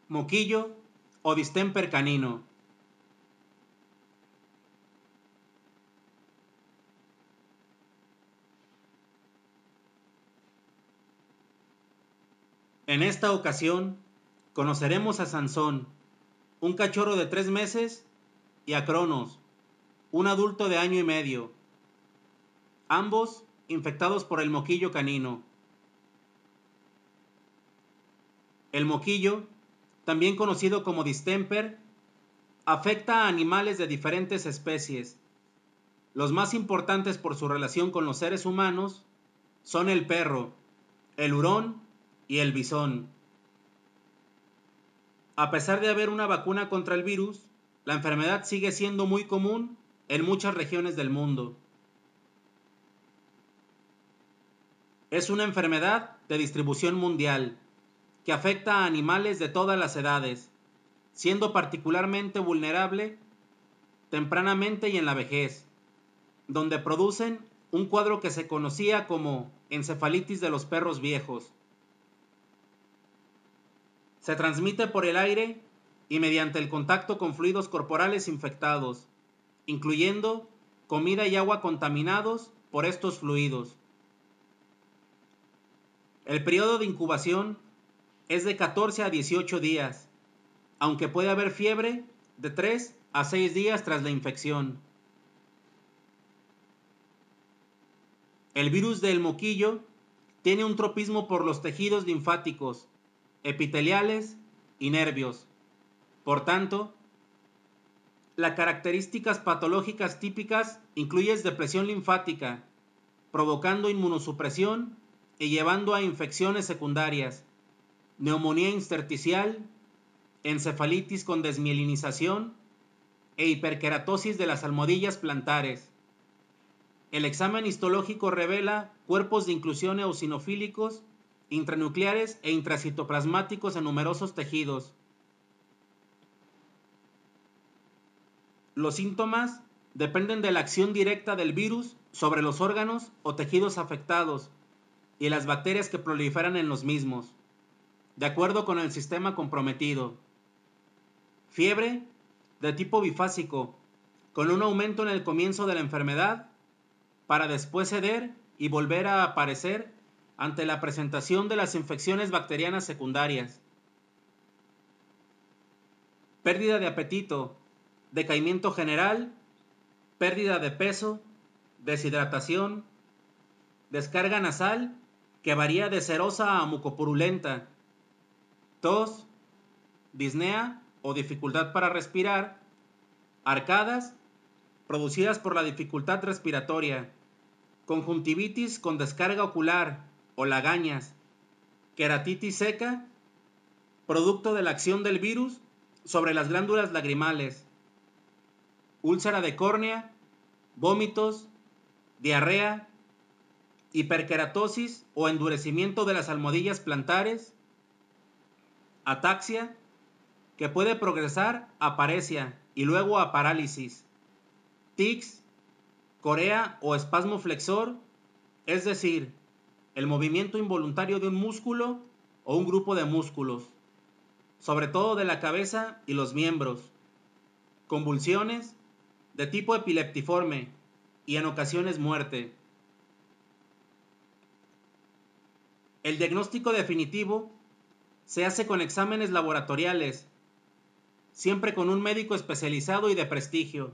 moquillo o distemper canino. En esta ocasión conoceremos a Sansón, un cachorro de 3 meses, y a Cronos, un adulto de año y medio, ambos infectados por el moquillo canino. El moquillo, también conocido como distemper, afecta a animales de diferentes especies. Los más importantes por su relación con los seres humanos son el perro, el hurón y el bisón. A pesar de haber una vacuna contra el virus, la enfermedad sigue siendo muy común en muchas regiones del mundo. Es una enfermedad de distribución mundial que afecta a animales de todas las edades, siendo particularmente vulnerable tempranamente y en la vejez, donde producen un cuadro que se conocía como encefalitis de los perros viejos. Se transmite por el aire y mediante el contacto con fluidos corporales infectados, incluyendo comida y agua contaminados por estos fluidos. El periodo de incubación es de 14 a 18 días, aunque puede haber fiebre de 3 a 6 días tras la infección. El virus del moquillo tiene un tropismo por los tejidos linfáticos, epiteliales y nervios. Por tanto, las características patológicas típicas incluyen depresión linfática, provocando inmunosupresión y llevando a infecciones secundarias, neumonía intersticial, encefalitis con desmielinización e hiperkeratosis de las almohadillas plantares. El examen histológico revela cuerpos de inclusión eosinofílicos, intranucleares e intracitoplasmáticos en numerosos tejidos. Los síntomas dependen de la acción directa del virus sobre los órganos o tejidos afectados y las bacterias que proliferan en los mismos, de acuerdo con el sistema comprometido. Fiebre de tipo bifásico, con un aumento en el comienzo de la enfermedad, para después ceder y volver a aparecer ante la presentación de las infecciones bacterianas secundarias. Pérdida de apetito, decaimiento general, pérdida de peso, deshidratación, descarga nasal que varía de serosa a mucopurulenta, tos, disnea o dificultad para respirar, arcadas producidas por la dificultad respiratoria, conjuntivitis con descarga ocular o lagañas, queratitis seca, producto de la acción del virus sobre las glándulas lagrimales, úlcera de córnea, vómitos, diarrea, hiperkeratosis o endurecimiento de las almohadillas plantares, ataxia, que puede progresar a paresia y luego a parálisis, tics, corea o espasmo flexor, es decir, el movimiento involuntario de un músculo o un grupo de músculos, sobre todo de la cabeza y los miembros, convulsiones de tipo epileptiforme y en ocasiones muerte. El diagnóstico definitivo se hace con exámenes laboratoriales, siempre con un médico especializado y de prestigio.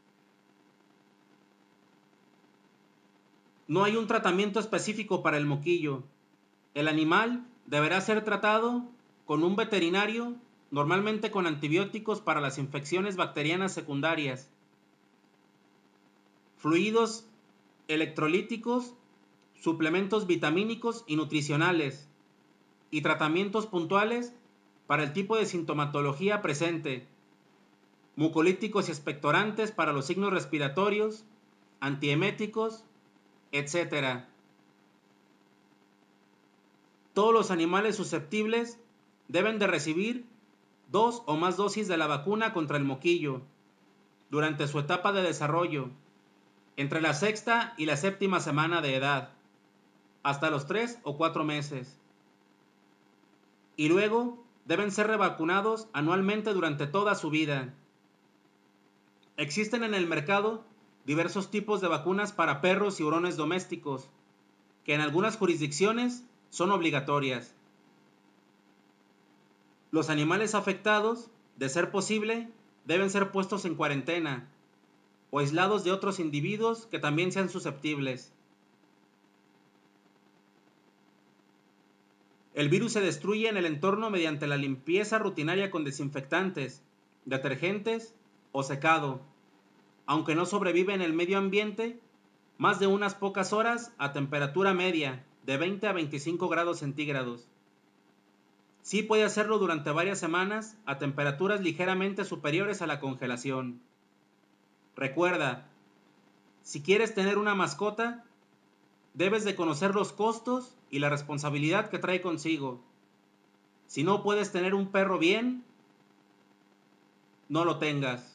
No hay un tratamiento específico para el moquillo. El animal deberá ser tratado con un veterinario, normalmente con antibióticos para las infecciones bacterianas secundarias, fluidos electrolíticos, suplementos vitamínicos y nutricionales, y tratamientos puntuales para el tipo de sintomatología presente, mucolíticos y expectorantes para los signos respiratorios, antieméticos, etc. Todos los animales susceptibles deben de recibir 2 o más dosis de la vacuna contra el moquillo durante su etapa de desarrollo, entre la sexta y la séptima semana de edad, hasta los 3 o 4 meses, y luego deben ser revacunados anualmente durante toda su vida. Existen en el mercado diversos tipos de vacunas para perros y hurones domésticos, que en algunas jurisdicciones son obligatorias. Los animales afectados, de ser posible, deben ser puestos en cuarentena o aislados de otros individuos que también sean susceptibles. El virus se destruye en el entorno mediante la limpieza rutinaria con desinfectantes, detergentes o secado, aunque no sobrevive en el medio ambiente más de unas pocas horas a temperatura media de 20 a 25 grados centígrados. Sí puede hacerlo durante varias semanas a temperaturas ligeramente superiores a la congelación. Recuerda, si quieres tener una mascota, debes de conocer los costos y la responsabilidad que trae consigo. Si no puedes tener un perro bien, no lo tengas.